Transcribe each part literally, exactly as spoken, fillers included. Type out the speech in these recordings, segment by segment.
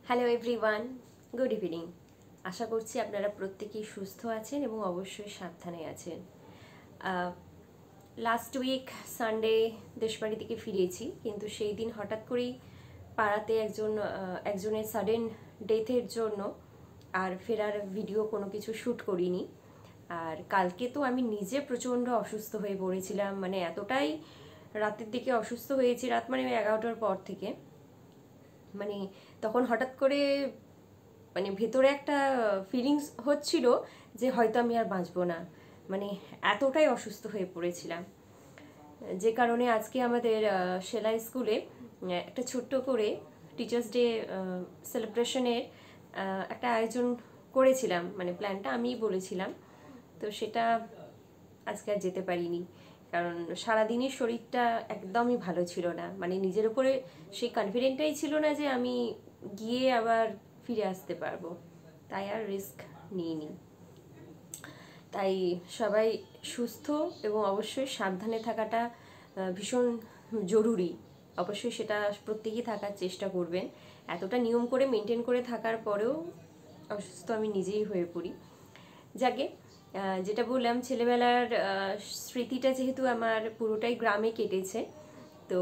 Hello everyone, good evening. আশা করছি আপনারা প্রত্যেকেই সুস্থ আছেন এবং অবশ্যই সাবধানে আছেন। লাস্ট উইক সানডে দেশবাড়ি থেকে ফিরেছি, কিন্তু সেই দিন হঠাৎ করেই পাড়াতে একজন একজনের সাডেন ডেথের জন্য আর ফেরার ভিডিও কোনো কিছু শ্যুট করিনি। আর কালকে তো আমি নিজে প্রচণ্ড অসুস্থ হয়ে পড়েছিলাম, মানে এতটাই রাতের দিকে অসুস্থ হয়েছি, রাত মানে এগারোটার পর থেকে। মানে তখন হঠাৎ করে মানে ভেতরে একটা ফিলিংস হচ্ছিল যে হয়তো আমি আর বাঁচবো না, মানে এতটাই অসুস্থ হয়ে পড়েছিলাম। যে কারণে আজকে আমাদের সেলাই স্কুলে একটা ছোট্ট করে টিচার্স ডে সেলিব্রেশনের একটা আয়োজন করেছিলাম, মানে প্ল্যানটা আমিই বলেছিলাম। তো সেটা আজকে আর যেতে পারিনি, কারণ সারাদিনের শরীরটা একদমই ভালো ছিল না, মানে নিজের উপরে সেই কনফিডেন্টটাই ছিল না যে আমি গিয়ে আবার ফিরে আসতে পারবো, তাই আর রিস্ক নিইনি। তাই সবাই সুস্থ এবং অবশ্যই সাবধানে থাকাটা ভীষণ জরুরি। অবশ্যই সেটা প্রত্যেকেই থাকার চেষ্টা করবেন। এতটা নিয়ম করে মেনটেন করে থাকার পরেও অসুস্থ আমি নিজেই হয়ে পড়ি। যাকে যেটা বললাম, ছেলেবেলার স্মৃতিটা যেহেতু আমার পুরোটাই গ্রামে কেটেছে, তো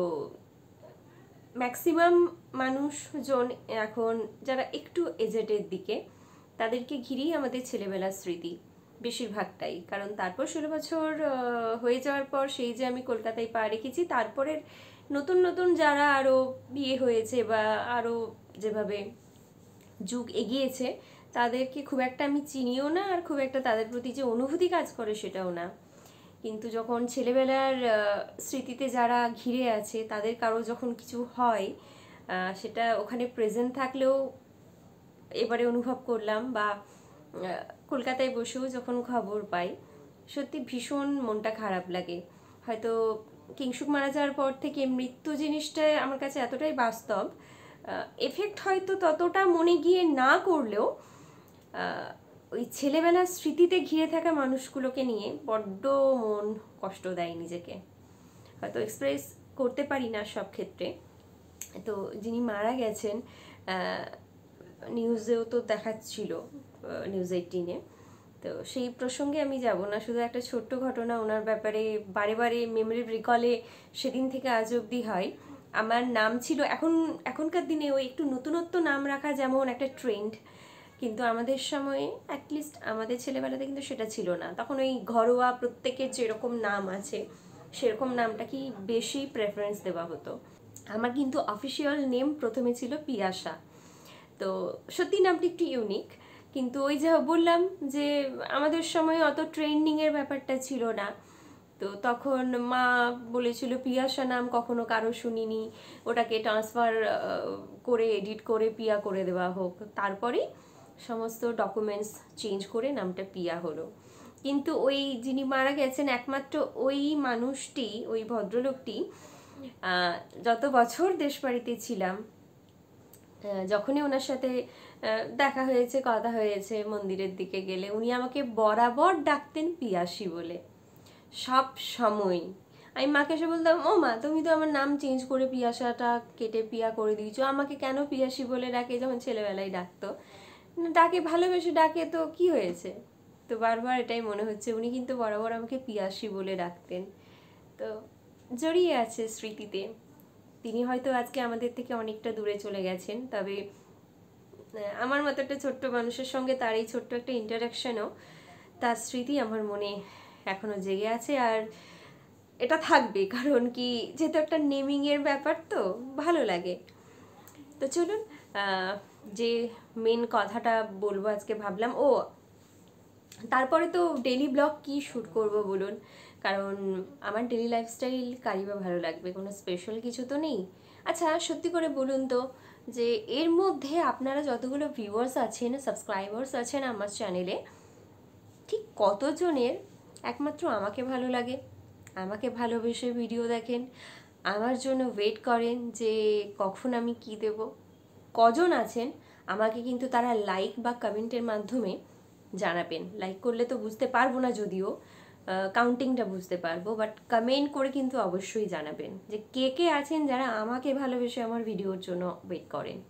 ম্যাক্সিমাম মানুষজন এখন যারা একটু এজেডের দিকে, তাদেরকে ঘিরেই আমাদের ছেলেবেলার স্মৃতি বেশিরভাগটাই। কারণ তারপর ষোলো বছর হয়ে যাওয়ার পর সেই যে আমি কলকাতায় পা রেখেছি, তারপরের নতুন নতুন যারা আরও বিয়ে হয়েছে বা আরও যেভাবে যুগ এগিয়েছে, তাদেরকে খুব একটা আমি চিনিও না, আর খুব একটা তাদের প্রতি যে অনুভূতি কাজ করে সেটাও না। কিন্তু যখন ছেলেবেলার স্মৃতিতে যারা ঘিরে আছে, তাদের কারো যখন কিছু হয়, সেটা ওখানে প্রেজেন্ট থাকলেও এবারে অনুভব করলাম, বা কলকাতায় বসেও যখন খবর পাই, সত্যি ভীষণ মনটা খারাপ লাগে। হয়তো কিংশুক মারা যাওয়ার পর থেকে মৃত্যু জিনিসটা আমার কাছে এতটাই বাস্তব, এফেক্ট হয়তো ততটা মনে গিয়ে না করলেও ওই ছেলেবেলার স্মৃতিতে ঘিরে থাকা মানুষগুলোকে নিয়ে বড্ড মন কষ্ট দেয় নিজেকে। হয়তো এক্সপ্রেস করতে পারি না সব ক্ষেত্রে। তো যিনি মারা গেছেন, নিউজেও তো দেখাচ্ছিল, নিউজ এইটিনে, তো সেই প্রসঙ্গে আমি যাব না। শুধু একটা ছোট্ট ঘটনা ওনার ব্যাপারে বারে বারে মেমোরি রিকলে সেদিন থেকে আজ অবধি হয়। আমার নাম ছিল, এখন এখনকার দিনে ওই একটু নতুনত্ব নাম রাখা যেমন একটা ট্রেন্ড, কিন্তু আমাদের সময়ে অ্যাটলিস্ট আমাদের ছেলেবেলাতে কিন্তু সেটা ছিল না। তখন ওই ঘরোয়া প্রত্যেকের যেরকম নাম আছে সেরকম নামটা কি বেশি প্রেফারেন্স দেওয়া হতো। আমার কিন্তু অফিসিয়াল নেম প্রথমে ছিল পিয়াসা। তো সত্যি নামটি একটু ইউনিক, কিন্তু ওই যা বললাম যে আমাদের সময় অত ট্রেন্ডিংয়ের ব্যাপারটা ছিল না। তো তখন মা বলেছিল পিয়াসা নাম কখনো কারো শুনিনি, ওটাকে ট্রান্সফার করে এডিট করে পিয়া করে দেওয়া হোক। তারপরেই সমস্ত ডকুমেন্টস চেঞ্জ করে নামটা পিয়া হলো। কিন্তু ওই যিনি মারা গেছেন, একমাত্র ওই মানুষটি, ওই ভদ্রলোকটি, যত বছর দেশবাড়িতে ছিলাম, যখনই ওনার সাথে দেখা হয়েছে, কথা হয়েছে, মন্দিরের দিকে গেলে উনি আমাকে বরাবর ডাকতেন পিয়াসী বলে, সব সময়। আমি মাকে এসে বলতাম, ও মা, তুমি তো আমার নাম চেঞ্জ করে পিয়াসাটা কেটে পিয়া করে দিয়েছো, আমাকে কেন পিয়াসী বলে ডাকে? যখন ছেলেবেলায় ডাকতো, ডাকে ভালোবেসে ডাকে, তো কি হয়েছে? তো বারবার এটাই মনে হচ্ছে, উনি কিন্তু বরাবর আমাকে পিয়াসী বলে ডাকতেন। তো জড়িয়ে আছে স্মৃতিতে। তিনি হয়তো আজকে আমাদের থেকে অনেকটা দূরে চলে গেছেন, তবে আমার মতো একটা ছোট্ট মানুষের সঙ্গে তার এই ছোট্ট একটা ইন্টারাকশনও, তার স্মৃতি আমার মনে এখনো জেগে আছে, আর এটা থাকবে। কারণ কি, যেহেতু একটা নেমিংয়ের ব্যাপার, তো ভালো লাগে। তো চলুন, যে মেন কথাটা বলবো আজকে ভাবলাম, ও তারপরে তো ডেলি ব্লগ কি শ্যুট করব বলুন, কারণ আমার ডেলি লাইফস্টাইল কারি বা ভালো লাগবে, কোনো স্পেশাল কিছু তো নেই। আচ্ছা সত্যি করে বলুন তো, যে এর মধ্যে আপনারা যতগুলো ভিউয়ার্স আছেন, সাবস্ক্রাইবার্স আছেন আমার চ্যানেলে, ঠিক কতজনের একমাত্র আমাকে ভালো লাগে, আমাকে ভালোবেসে ভিডিও দেখেন, আমার জন্য ওয়েট করেন যে কখন আমি কি দেব? কজন আছেন আমাকে কিন্তু তারা লাইক বা কমেন্টের মাধ্যমে জানাবেন। লাইক করলে তো বুঝতে পারবো না, যদিও কাউন্টিংটা বুঝতে পারবো, বাট কমেন্ট করে কিন্তু অবশ্যই জানাবেন যে কে কে আছেন যারা আমাকে ভালোবেসে আমার ভিডিওর জন্য ওয়েট করেন।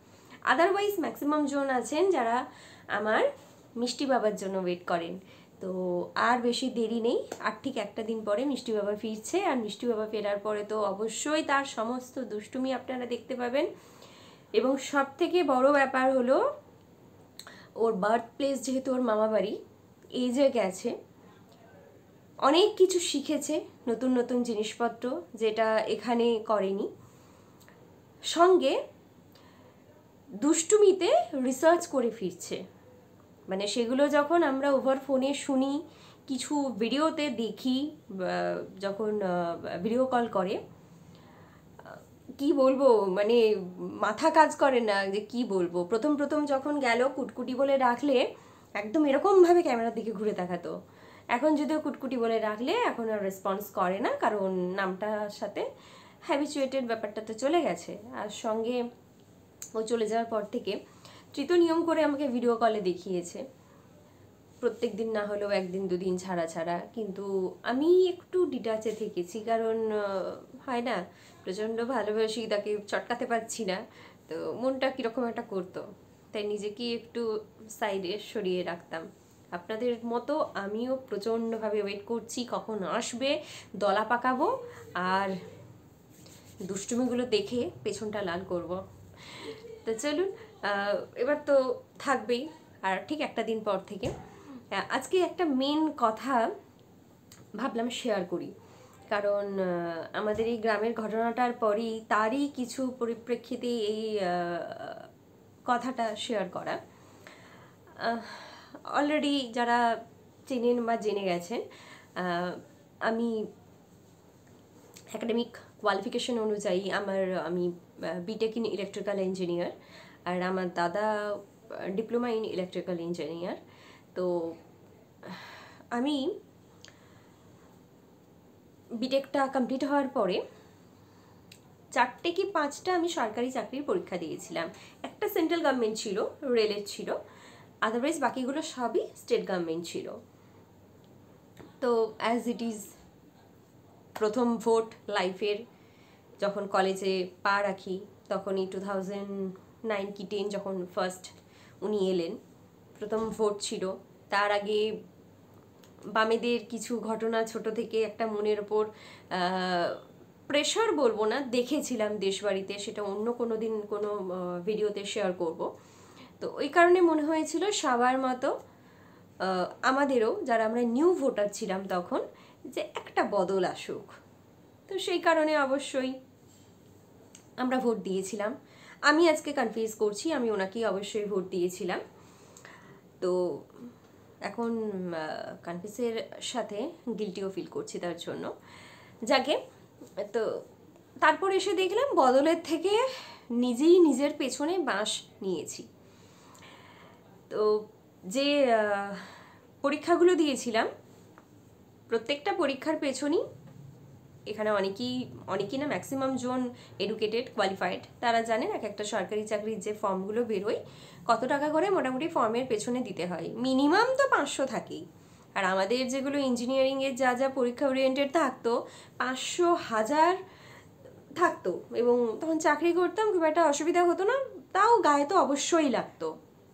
আদারওয়াইজ ম্যাক্সিমাম জন আছেন যারা আমার মিষ্টি বাবার জন্য ওয়েট করেন। তো আর বেশি দেরি নেই, আর ঠিক একটা দিন পরে মিষ্টি বাবা ফিরছে, আর মিষ্টি বাবা ফেরার পরে তো অবশ্যই তার সমস্ত দুষ্টুমি আপনারা দেখতে পাবেন। এবং সব থেকে বড় ব্যাপার হলো ওর বার্থ প্লেস, যেহেতু ওর মামা বাড়ি, এই যে গেছে অনেক কিছু শিখেছে, নতুন নতুন জিনিসপত্র যেটা এখানে করেনি। সঙ্গে দুষ্টুমিতে রিসার্চ করে ফিরছে, মানে সেগুলো যখন আমরা ওভার ফোনে শুনি, কিছু ভিডিওতে দেখি, যখন ভিডিও কল করে, কি বলবো, মানে মাথা কাজ করে না যে কি বলবো। প্রথম প্রথম যখন গেল কুটকুটি বলে রাখলে একদম এরকমভাবে ক্যামেরার দিকে ঘুরে তাকাতো। এখন যদিও কুটকুটি বলে রাখলে এখন আর রেসপন্স করে না, কারণ নামটার সাথে হ্যাবিচুয়েটেড ব্যাপারটা তো চলে গেছে। আর সঙ্গে ও চলে যাওয়ার পর থেকে তৃত নিয়ম করে আমাকে ভিডিও কলে দেখিয়েছে, প্রত্যেক দিন না হলেও একদিন দুদিন ছাড়া ছাড়া। কিন্তু আমি একটু ডিটাচে থেকেছি, কারণ হয় না, প্রচণ্ড ভালোবাসি তাকে, চটকাতে পারছি না, তো মনটা কীরকম একটা করতো, তাই নিজেকে একটু সাইডে সরিয়ে রাখতাম। আপনাদের মতো আমিও প্রচণ্ডভাবে ওয়েট করছি কখন আসবে, দলা পাকাবো আর দুষ্টুমিগুলো দেখে পেছনটা লাল করব। তো চলুন, এবার তো থাকবেই, আর ঠিক একটা দিন পর থেকে আজকে একটা মেন কথা ভাবলাম শেয়ার করি, কারণ আমাদের এই গ্রামের ঘটনাটার পরই তারই কিছু পরিপ্রেক্ষিতে এই কথাটা শেয়ার করা। অলরেডি যারা চেনেন বা জেনে গেছেন, আমি অ্যাকাডেমিক কোয়ালিফিকেশন অনুযায়ী আমার আমি বিটেক ইন ইলেকট্রিক্যাল ইঞ্জিনিয়ার, আর আমার দাদা ডিপ্লোমা ইন ইলেকট্রিক্যাল ইঞ্জিনিয়ার। তো আমি বিটেকটা কমপ্লিট হওয়ার পরে চারটে কি পাঁচটা আমি সরকারি চাকরির পরীক্ষা দিয়েছিলাম। একটা সেন্ট্রাল গভর্নমেন্ট ছিল, রেলের ছিল, আদারওয়াইজ বাকিগুলো সবই স্টেট গভর্নমেন্ট ছিল। তো অ্যাজ ইট ইজ প্রথম ভোট লাইফের, যখন কলেজে পা রাখি তখনই টু থাউজেন্ড নাইন কি টেন যখন ফার্স্ট উনি এলেন, প্রথম ভোট ছিল। তার আগে বামেদের কিছু ঘটনা ছোট থেকে একটা মনের ওপর প্রেশার বলবো না, দেখেছিলাম দেশবাড়িতে, সেটা অন্য কোনো দিন কোনো ভিডিওতে শেয়ার করব। তো ওই কারণে মনে হয়েছিল সবার মতো আমাদেরও, যারা আমরা নিউ ভোটার ছিলাম তখন, যে একটা বদল আসুক। তো সেই কারণে অবশ্যই আমরা ভোট দিয়েছিলাম। আমি আজকে কনফিউজ করছি, আমি ওনাকেই অবশ্যই ভোট দিয়েছিলাম। তো এখন কনফিউজের সাথে গিল্টিও ফিল করছি তার জন্য। যাকে তো তারপর এসে দেখলাম বদলের থেকে নিজেই নিজের পেছনে বাঁশ নিয়েছি। তো যে পরীক্ষাগুলো দিয়েছিলাম প্রত্যেকটা পরীক্ষার পেছনই, এখানে অনেকেই অনেকেই না ম্যাক্সিমাম জন এডুকেটেড কোয়ালিফাইড, তারা জানেন এক একটা সরকারি চাকরির যে ফর্মগুলো বেরোয় কত টাকা করে মোটামুটি ফর্মের পেছনে দিতে হয়, মিনিমাম তো পাঁচশো থাকেই। আর আমাদের যেগুলো ইঞ্জিনিয়ারিংয়ের যা যা পরীক্ষা ওরিয়েন্টেড থাকতো পাঁচশো হাজার থাকতো, এবং তখন চাকরি করতাম, খুব একটা অসুবিধা হতো না, তাও গায়ে তো অবশ্যই লাগতো।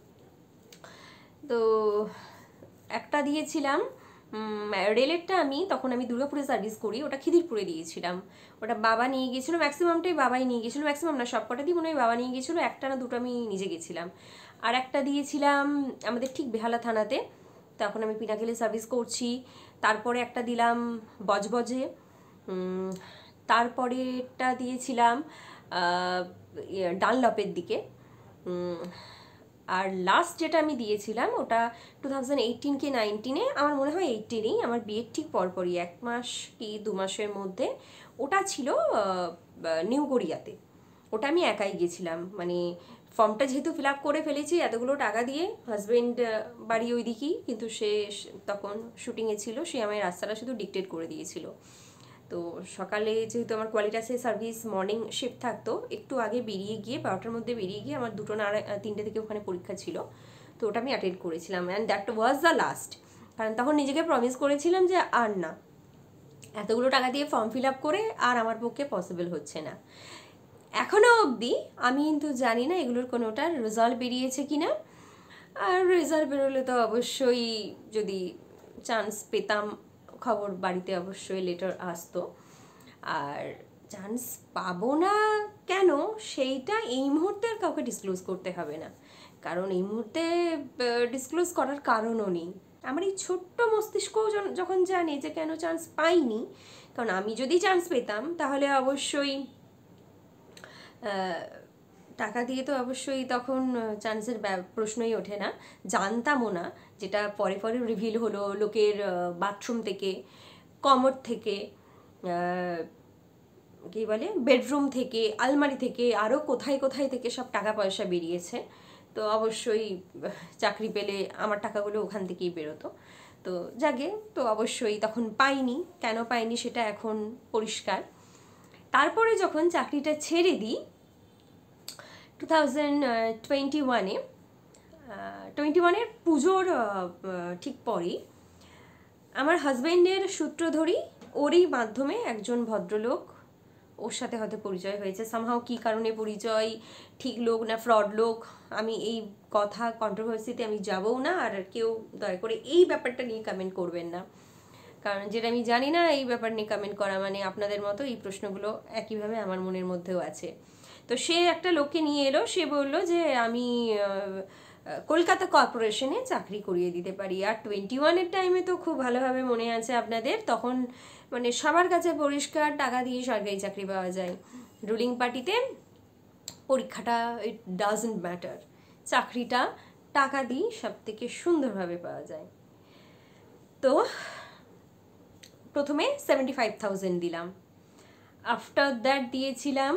তো একটা দিয়েছিলাম রেলেরটা, আমি তখন আমি দুর্গাপুরে সার্ভিস করি, ওটা খিদিরপুরে দিয়েছিলাম। ওটা বাবা নিয়ে গিয়েছিলো, ম্যাক্সিমামটাই বাবাই নিয়ে গিয়েছিলো, ম্যাক্সিমাম না সব কটা দিয়ে মনে হয় বাবা নিয়ে গিয়েছিলো, একটা না দুটো আমি নিজে গেছিলাম। আর একটা দিয়েছিলাম আমাদের ঠিক বেহালা থানাতে, তখন আমি পিনাকিলে সার্ভিস করছি। তারপরে একটা দিলাম বজবজে, তারপরেটা দিয়েছিলাম ডানলপের দিকে, আর লাস্ট যেটা আমি দিয়েছিলাম ওটা টু থাউজেন্ড এইটিন কি নাইনটিনে, আমার মনে হয় এইটিনেই, আমার বিয়ের ঠিক পরপরই এক মাস কি দু মাসের মধ্যে, ওটা ছিল নিউ গড়িয়াতে। ওটা আমি একাই গেছিলাম, মানে ফর্মটা যেহেতু ফিল আপ করে ফেলেছি এতগুলো টাকা দিয়ে, হাজব্যান্ড বাড়ি ওই দিকেই, কিন্তু সে তখন শুটিংয়ে ছিল, সে আমায় রাস্তাটা শুধু ডিকটেট করে দিয়েছিল। তো সকালে যেহেতু আমার কোয়ালিটাসে সার্ভিস মর্নিং শিফট থাকতো, একটু আগে বেরিয়ে গিয়ে বারোটার মধ্যে বেরিয়ে গিয়ে আমার দুটো না তিনটে থেকে ওখানে পরীক্ষা ছিল, তো ওটা আমি অ্যাটেন্ড করেছিলাম। And that was the last, কারণ তখন নিজেকে প্রমিস করেছিলাম যে আর না, এতগুলো টাকা দিয়ে ফর্ম ফিল আপ করে আর আমার পক্ষে পসিবল হচ্ছে না। এখনও অবধি আমি কিন্তু জানি না এগুলোর কোনোটার রেজাল্ট বেরিয়েছে কি না। আর রেজাল্ট বেরোলে তো অবশ্যই যদি চান্স পেতাম খবর বাড়িতে অবশ্যই লেটার আসতো। আর চান্স পাবো না কেন সেইটা এই মুহূর্তে আর কাউকে ডিসক্লোজ করতে হবে না, কারণ এই মুহূর্তে ডিসক্লোজ করার কারণও নেই। আমার এই ছোট্ট মস্তিষ্কও যখন জানে যে কেন চান্স পাইনি, কারণ আমি যদি চান্স পেতাম তাহলে অবশ্যই টাকা দিয়ে তো অবশ্যই তখন চান্সের প্রশ্নই ওঠে না, জানতামও না, যেটা পরে পরে রিভিল হলো লোকের বাথরুম থেকে, কমোড থেকে, কী বলে বেডরুম থেকে, আলমারি থেকে, আরও কোথায় কোথায় থেকে সব টাকা পয়সা বেরিয়েছে। তো অবশ্যই চাকরি পেলে আমার টাকাগুলো ওখান থেকেই বেরোতো। তো যাকে তো অবশ্যই তখন পাইনি, কেন পাইনি সেটা এখন পরিষ্কার। তারপরে যখন চাকরিটা ছেড়ে দিই টু থাউজেন্ড টোয়েন্টি ওয়ানে টোয়েন্টি ওয়ানের পুজোর ঠিক পরেই আমার হাজব্যান্ডের সূত্র ধরি ওরই মাধ্যমে একজন ভদ্রলোক, ওর সাথে হয়তো পরিচয় হয়েছে সামহাও, কী কারণে পরিচয়, ঠিক লোক না ফ্রড লোক, আমি এই কথা কন্ট্রোভার্সিতে আমি যাবও না। আর কেউ দয়া করে এই ব্যাপারটা নিয়ে কমেন্ট করবেন না, কারণ যেটা আমি জানি না এই ব্যাপার নিয়ে কমেন্ট করা মানে আপনাদের মতো এই প্রশ্নগুলো একইভাবে আমার মনের মধ্যেও আছে। তো সে একটা লোককে নিয়ে এলো, সে বলল যে আমি কলকাতা কর্পোরেশনে চাকরি করিয়ে দিতে পারি। আর টোয়েন্টি ওয়ানের টাইমে তো খুব ভালোভাবে মনে আছে আপনাদের, তখন মানে সবার কাছে পরিষ্কার টাকা দিয়ে সরকারি চাকরি পাওয়া যায়। রুলিং পার্টিতে পরীক্ষাটা ইট ডাজন্ট ম্যাটার, চাকরিটা টাকা দিয়ে সব থেকে সুন্দরভাবে পাওয়া যায়। তো প্রথমে সেভেন্টি ফাইভ থাউজেন্ড দিলাম, আফটার দ্যাট দিয়েছিলাম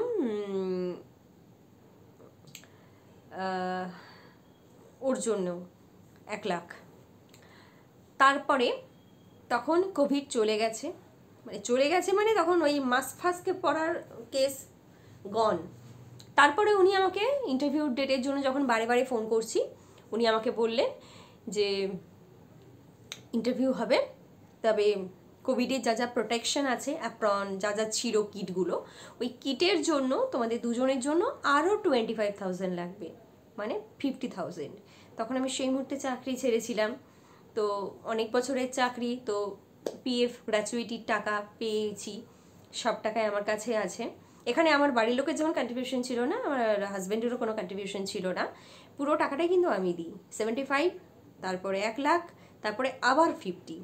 ওর জন্য এক লাখ। তারপরে তখন কোভিড চলে গেছে, মানে চলে গেছে মানে তখন ওই মাস ফাস্টকে পড়ার কেস গন। তারপরে উনি আমাকে ইন্টারভিউ ডেটের জন্য যখন বারে বারে ফোন করছি, উনি আমাকে বললেন যে ইন্টারভিউ হবে, তবে কোভিডের যা যা প্রোটেকশন আছে, অ্যাপ্রন যা যা ছিল কিটগুলো, ওই কিটের জন্য তোমাদের দুজনের জন্য আরও টোয়েন্টি ফাইভ থাউজেন্ড লাগবে, মানে ফিফটি থাউজেন্ড। তখন আমি সেই মুহূর্তে চাকরি ছেড়েছিলাম, তো অনেক বছরের চাকরি, তো পিএফ গ্র্যাচুইটির টাকা পেয়েছি, সব টাকাই আমার কাছে আছে। এখানে আমার বাড়ির লোকের যেমন কন্ট্রিবিউশন ছিল না, আমার হাজব্যান্ডেরও কোনো কন্ট্রিবিউশন ছিল না, পুরো টাকাটাই কিন্তু আমি দিই। সেভেন্টি ফাইভ, তারপরে এক লাখ, তারপরে আবার ফিফটি,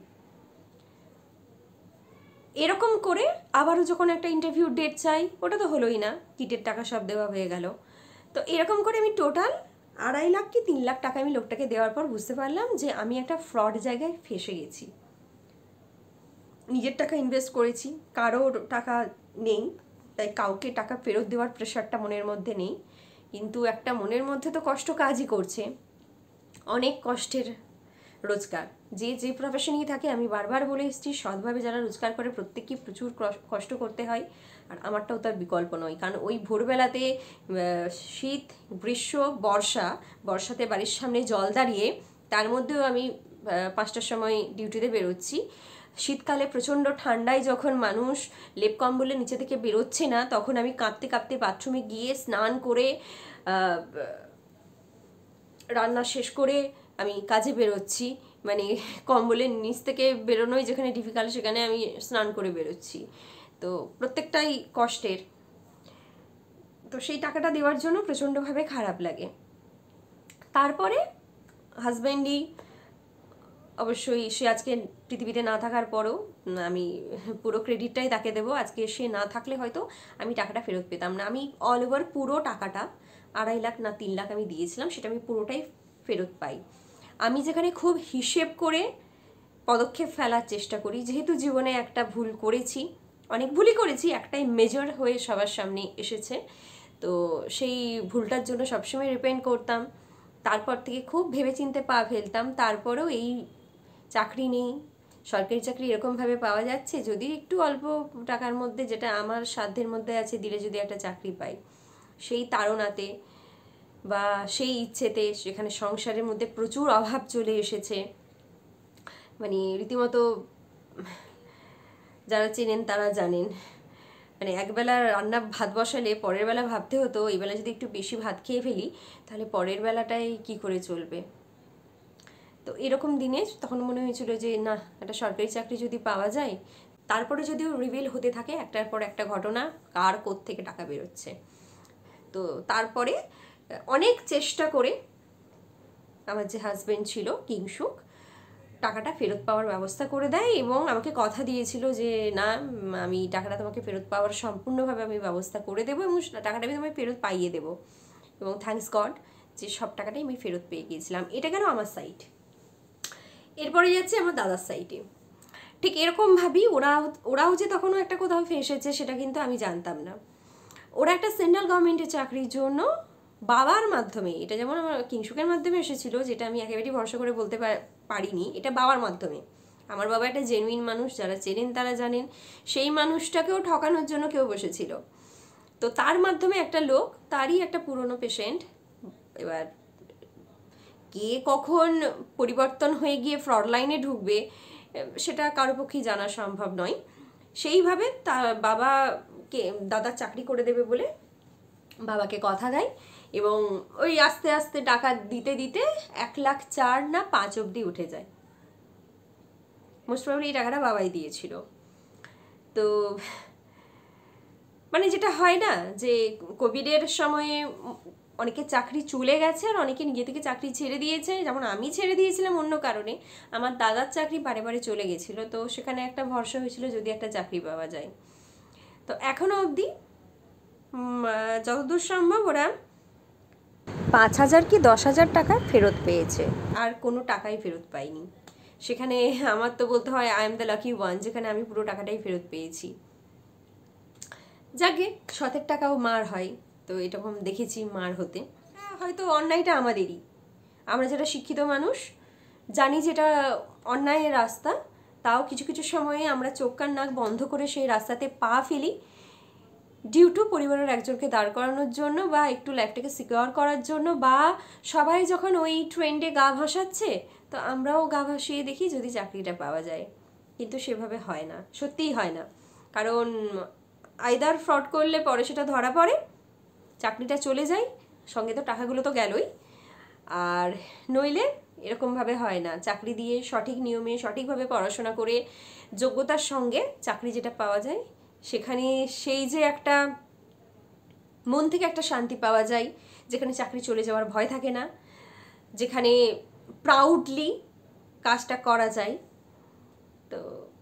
এরকম করে আবারও যখন একটা ইন্টারভিউ ডেট চাই, ওটা তো হলোই না, কিটের টাকা সব দেওয়া হয়ে গেল। তো এরকম করে আমি টোটাল আড়াই লাখ কি তিন লাখ টাকা আমি লোকটাকে দেওয়ার পর বুঝতে পারলাম যে আমি একটা ফ্রড জায়গায় ফেসে গেছি। নিজের টাকা ইনভেস্ট করেছি, কারোর টাকা নেই, তাই কাউকে টাকা ফেরত দেওয়ার প্রেশারটা মনের মধ্যে নেই, কিন্তু একটা মনের মধ্যে তো কষ্ট কাজই করছে, অনেক কষ্টের রোজগার। যে যে প্রফেশনেই থাকে, আমি বারবার বলে এসেছি, সৎভাবে যারা রোজগার করে প্রত্যেককেই প্রচুর কষ্ট করতে হয়, আর আমারটাও তার বিকল্প নয়। কারণ ওই ভোরবেলাতে শীত, গ্রীষ্ম, বর্ষা, বর্ষাতে বাড়ির সামনে জল দাঁড়িয়ে, তার মধ্যেও আমি পাঁচটার সময় ডিউটিতে বেরোচ্ছি। শীতকালে প্রচণ্ড ঠান্ডায় যখন মানুষ লেপ কম্বলের নিচে থেকে বেরোচ্ছে না, তখন আমি কাঁপতে কাঁপতে বাথরুমে গিয়ে স্নান করে রান্না শেষ করে আমি কাজে বেরোচ্ছি, মানে কম্বলের নিচ থেকে বেরোনোই যেখানে ডিফিকাল্ট, সেখানে আমি স্নান করে বেরোচ্ছি। তো প্রত্যেকটাই কষ্টের। তো সেই টাকাটা দেওয়ার জন্য প্রচণ্ডভাবে খারাপ লাগে। তারপরে হাজব্যান্ডই অবশ্যই, সে আজকে পৃথিবীতে না থাকার পরও আমি পুরো ক্রেডিটটাই তাকে দেবো। আজকে সে না থাকলে হয়তো আমি টাকাটা ফেরত পেতাম না। আমি অল ওভার পুরো টাকাটা আড়াই লাখ না তিন লাখ আমি দিয়েছিলাম, সেটা আমি পুরোটাই ফেরত পাই। আমি যেখানে খুব হিসেব করে পদক্ষেপ ফেলার চেষ্টা করি, যেহেতু জীবনে একটা ভুল করেছি, অনেক ভুলই করেছি, একটাই মেজর হয়ে সবার সামনে এসেছে, তো সেই ভুলটার জন্য সবসময় রিপেন্ট করতাম। তারপর থেকে খুব ভেবেচিন্তে পা ফেলতাম। তারপরেও এই চাকরি নেই, সরকারি চাকরি এরকমভাবে পাওয়া যাচ্ছে, যদি একটু অল্প টাকার মধ্যে, যেটা আমার সাধ্যের মধ্যে আছে, দিলে যদি একটা চাকরি পাই, সেই তাড়নাতে বা সেই ইচ্ছেতে, সেখানে সংসারের মধ্যে প্রচুর অভাব চলে এসেছে, মানে রীতিমতো যারা চেনেন তারা জানেন। মানে একবেলা রান্না ভাত বসালে পরের বেলা ভাবতে হতো এই বেলা যদি একটু বেশি ভাত খেয়ে ফেলি তাহলে পরের বেলাটাই কি করে চলবে। তো এরকম দিনে তখন মনে হয়েছিল যে না, একটা সরকারি চাকরি যদি পাওয়া যায়। তারপরে যদিও রিভিল হতে থাকে একটার পর একটা ঘটনা কার কোত্থেকে টাকা বেরোচ্ছে। তো তারপরে অনেক চেষ্টা করে আমার যে হাজবেন্ড ছিল কিংসুক টাকাটা ফেরত পাওয়ার ব্যবস্থা করে দেয় এবং আমাকে কথা দিয়েছিল যে না, আমি টাকাটা তোমাকে ফেরত পাওয়ার সম্পূর্ণভাবে আমি ব্যবস্থা করে দেবো এবং টাকাটা আমি তোমায় ফেরত পাইয়ে দেবো। এবং থ্যাঙ্কস গড যে সব টাকাটাই আমি ফেরত পেয়ে গিয়েছিলাম। এটা গেল আমার সাইড। এরপরে যাচ্ছে আমার দাদার সাইডে। ঠিক এরকমভাবেই ওরা ওরাও যে তখনও একটা কোথাও ফেসেছে সেটা কিন্তু আমি জানতাম না। ওরা একটা সেন্ট্রাল গভর্নমেন্টের চাকরির জন্য বাবার মাধ্যমে, এটা যেমন আমার কিংসুকের মাধ্যমে এসেছিল যেটা আমি একেবারেই ভরসা করে বলতে পারিনি, এটা বাবার মাধ্যমে। আমার বাবা একটা জেনুইন মানুষ, যারা চেনেন তারা জানেন। সেই মানুষটাকেও ঠকানোর জন্য কেউ বসেছিল। তো তার মাধ্যমে একটা লোক, তারই একটা পুরনো পেশেন্ট, এবার কে কখন পরিবর্তন হয়ে গিয়ে ফ্রড লাইনে ঢুকবে সেটা কারো পক্ষেই জানা সম্ভব নয়। সেইভাবে তার বাবাকে দাদা চাকরি করে দেবে বলে বাবাকে কথা দেয় এবং ওই আস্তে আস্তে টাকা দিতে দিতে এক লাখ চার না পাঁচ অবধি উঠে যায়। মোস্ট প্রবাবলি এই টাকাটা বাবাই দিয়েছিল। তো মানে যেটা হয় না যে কোভিডের সময়ে অনেকে চাকরি চলে গেছে আর অনেকে নিজে থেকে চাকরি ছেড়ে দিয়েছে, যেমন আমি ছেড়ে দিয়েছিলাম অন্য কারণে। আমার দাদার চাকরি বারে বারে চলে গেছিলো, তো সেখানে একটা ভরসা হয়েছিল যদি একটা চাকরি পাওয়া যায়। তো এখনো অবধি যতদূর সম্ভব ওরা পাঁচ হাজার কি দশ হাজার টাকা ফেরত পেয়েছে, আর কোনো টাকাই ফেরত পাইনি। সেখানে আমার তো বলতে হয় I am the lucky one, যেখানে আমি পুরো টাকাটাই ফেরত পেয়েছি। যাকে সতের টাকাও মার হয়, তো এরকম দেখেছি মার হতে। হয়তো অন্যায়টা আমাদেরই, আমরা যারা শিক্ষিত মানুষ জানি যেটা অন্যায়ের রাস্তা, তাও কিছু কিছু সময়ে আমরা চোখ কান নাক বন্ধ করে সেই রাস্তাতে পা ফেলি ডিউ টু পরিবারের একজনকে দাঁড় করানোর জন্য বা একটু লাইফটাকে সিকিউর করার জন্য, বা সবাই যখন ওই ট্রেন্ডে গা ভাসাচ্ছে তো আমরাও গা ভাসিয়ে দেখি যদি চাকরিটা পাওয়া যায়। কিন্তু সেভাবে হয় না, সত্যিই হয় না। কারণ আইদার ফ্রড করলে পরে সেটা ধরা পড়ে, চাকরিটা চলে যায়, সঙ্গে তো টাকাগুলো তো গেলই, আর নইলে এরকমভাবে হয় না। চাকরি দিয়ে সঠিক নিয়মে সঠিকভাবে পড়াশোনা করে যোগ্যতার সঙ্গে চাকরি যেটা পাওয়া যায় সেখানে সেই যে একটা মন থেকে একটা শান্তি পাওয়া যায়, যেখানে চাকরি চলে যাওয়ার ভয় থাকে না, যেখানে প্রাউডলি কাজটা করা যায়। তো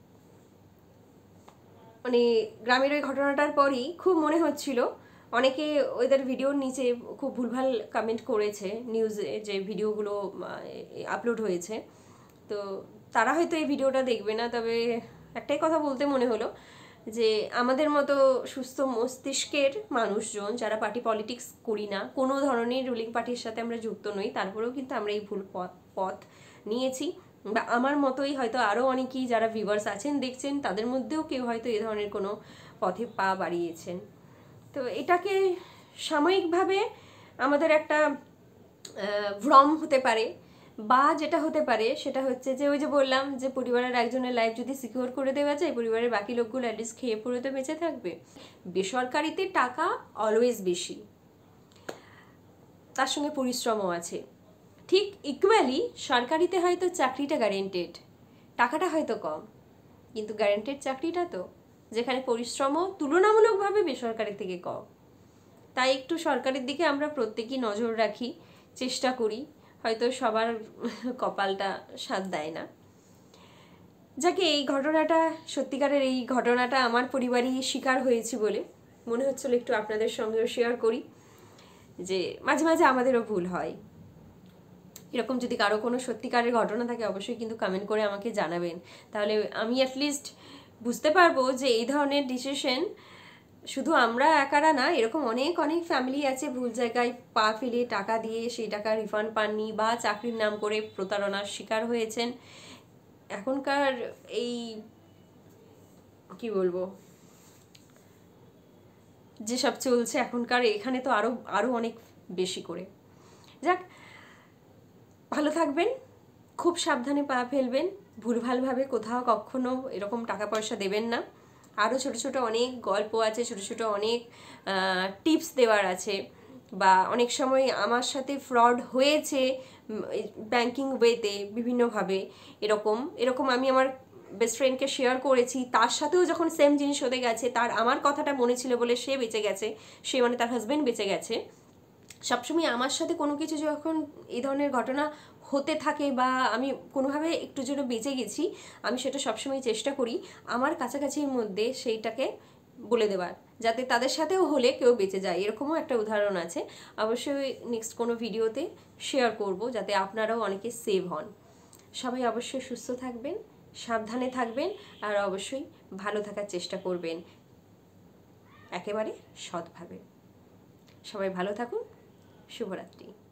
মানে গ্রামের ওই ঘটনাটার পরই খুব মনে হচ্ছিল, অনেকে ওদের ভিডিওর নিচে খুব ভুলভাল কমেন্ট করেছে নিউজে যে ভিডিওগুলো আপলোড হয়েছে, তো তারা হয়তো এই ভিডিওটা দেখবে না, তবে একটাই কথা বলতে মনে হলো যে আমাদের মতো সুস্থ মস্তিষ্কের মানুষজন যারা পার্টি পলিটিক্স করি না, কোনো ধরনের রুলিং পার্টির সাথে আমরা যুক্ত নই, তারপরেও কিন্তু আমরা এই ভুল পথ পথ নিয়েছি, বা আমার মতোই হয়তো আরও অনেকেই যারা ভিউয়ার্স আছেন দেখছেন তাদের মধ্যেও কেউ হয়তো এই ধরনের কোনো পথে পা বাড়িয়েছেন। তো এটাকে সাময়িকভাবে আমাদের একটা ভ্রম হতে পারে, বা যেটা হতে পারে সেটা হচ্ছে যে ওই যে বললাম যে পরিবারের একজনের লাইফ যদি সিকিউর করে দেওয়া যায়, পরিবারের বাকি লোকগুলো অ্যাটলিস্ট খেয়ে পড়ে তো বেঁচে থাকবে। বেসরকারিতে টাকা অলওয়েজ বেশি, তার সঙ্গে পরিশ্রমও আছে। ঠিক ইকুয়ালি সরকারিতে হয়তো চাকরিটা গ্যারেন্টেড, টাকাটা হয়তো কম, কিন্তু গ্যারেন্টেড চাকরিটা তো, যেখানে পরিশ্রমও তুলনামূলকভাবে বেসরকারি থেকে কম। তাই একটু সরকারের দিকে আমরা প্রত্যেকেই নজর রাখি, চেষ্টা করি, হয়তো সবার কপালটা সাথ দেয় না। যাকে এই ঘটনাটা, সত্যিকারের এই ঘটনাটা আমার পরিবারই শিকার হয়েছি বলে মনে হচ্ছিল একটু আপনাদের সঙ্গেও শেয়ার করি, যে মাঝে মাঝে আমাদেরও ভুল হয়। এরকম যদি কারো কোনো সত্যিকারের ঘটনা থাকে অবশ্যই কিন্তু কমেন্ট করে আমাকে জানাবেন, তাহলে আমি অ্যাটলিস্ট বুঝতে পারবো যে এই ধরনের ডিসিশন শুধু আমরা একারা না, এরকম অনেক অনেক ফ্যামিলি আছে ভুল জায়গায় পা ফেলে টাকা দিয়ে সেই টাকা রিফান্ড পাননি, বা চাকরির নাম করে প্রতারণার শিকার হয়েছেন। এখনকার এই কি বলবো যেসব চলছে এখনকার, এখানে তো আরও আরও অনেক বেশি করে। যাক, ভালো থাকবেন, খুব সাবধানে পা ফেলবেন, ভুলভালভাবে কোথাও কখনো এরকম টাকা পয়সা দেবেন না। আরও ছোটো ছোটো অনেক গল্প আছে, ছোটো ছোটো অনেক টিপস দেওয়ার আছে, বা অনেক সময় আমার সাথে ফ্রড হয়েছে ব্যাংকিং ওয়েতে বিভিন্নভাবে, এরকম এরকম আমি আমার বেস্ট ফ্রেন্ডকে শেয়ার করেছি, তার সাথেও যখন সেম জিনিস হতে গেছে, তার আমার কথাটা মনে ছিল বলে সে বেঁচে গেছে, সে মানে তার হাজব্যান্ড বেঁচে গেছে। সবসময় আমার সাথে কোনো কিছু যখন এই ধরনের ঘটনা হতে থাকে বা আমি কোনোভাবে একটু জন্য বেঁচে গেছি, আমি সেটা সবসময় চেষ্টা করি আমার কাছাকাছির মধ্যে সেইটাকে বলে দেওয়ার, যাতে তাদের সাথেও হলে কেউ বেঁচে যায়। এরকমও একটা উদাহরণ আছে, অবশ্যই নেক্সট কোনো ভিডিওতে শেয়ার করব, যাতে আপনারাও অনেকে সেভ হন। সবাই অবশ্যই সুস্থ থাকবেন, সাবধানে থাকবেন, আর অবশ্যই ভালো থাকার চেষ্টা করবেন একেবারে সৎভাবে। সবাই ভালো থাকুন। শুভরাত্রি।